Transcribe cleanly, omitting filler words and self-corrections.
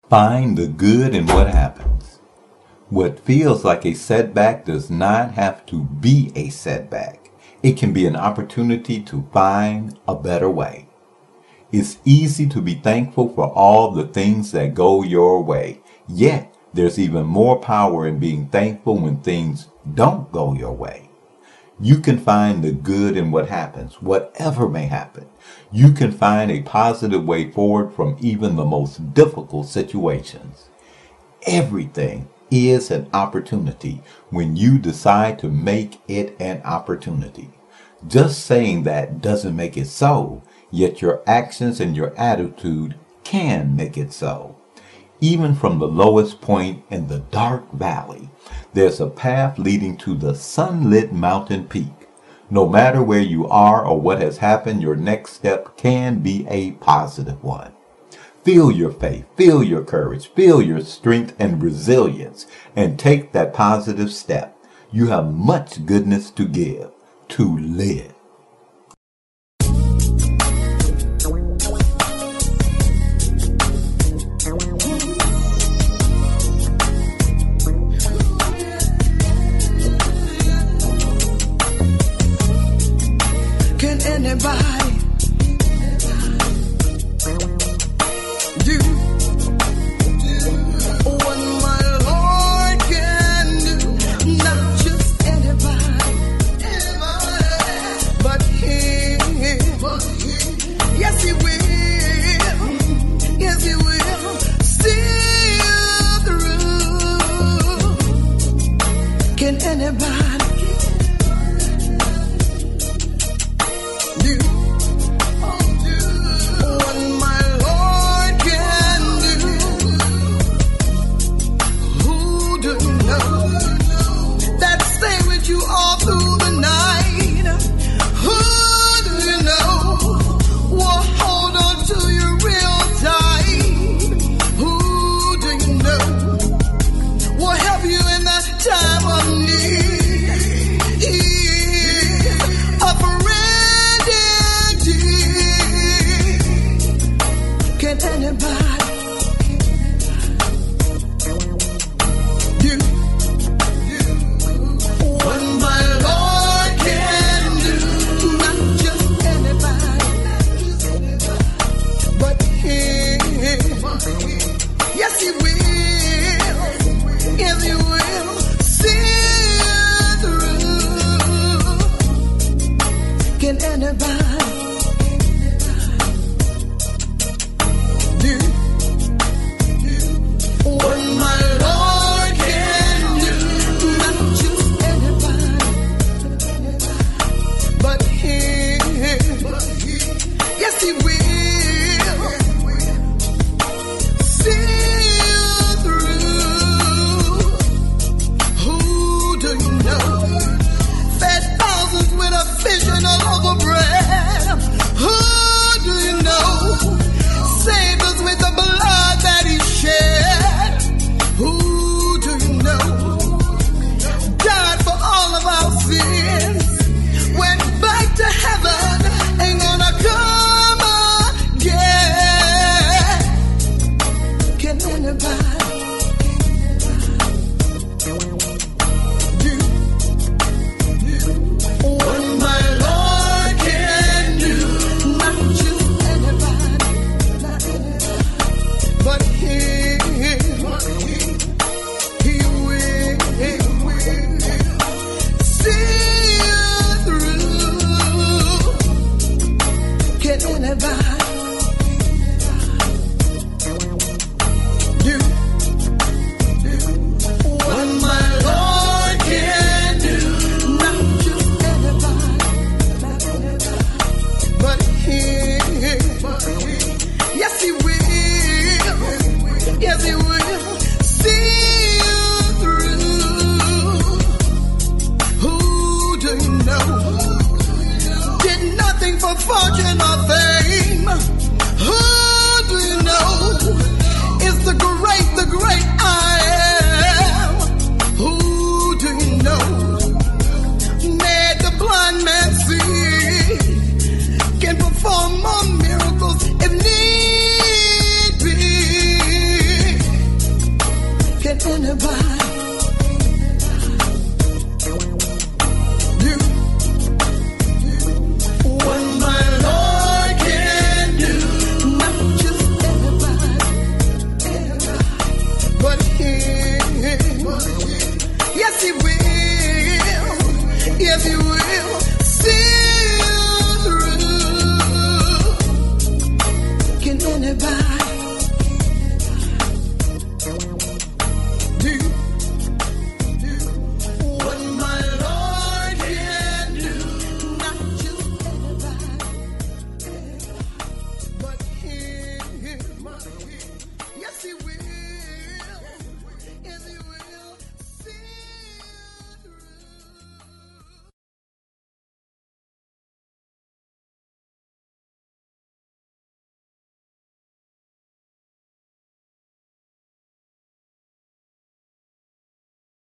Find the good in what happens. What feels like a setback does not have to be a setback. It can be an opportunity to find a better way. It's easy to be thankful for all the things that go your way. Yet, there's even more power in being thankful when things don't go your way. You can find the good in what happens, whatever may happen. You can find a positive way forward from even the most difficult situations. Everything is an opportunity when you decide to make it an opportunity. Just saying that doesn't make it so, yet your actions and your attitude can make it so. Even from the lowest point in the dark valley, there's a path leading to the sunlit mountain peak. No matter where you are or what has happened, your next step can be a positive one. Feel your faith, feel your courage, feel your strength and resilience, and take that positive step. You have much goodness to give, to live. Can anybody do what my Lord can do? Not just anybody, but Him. Yes, He will. Yes, He will. See through. Can anybody? Vision of bread. anybody.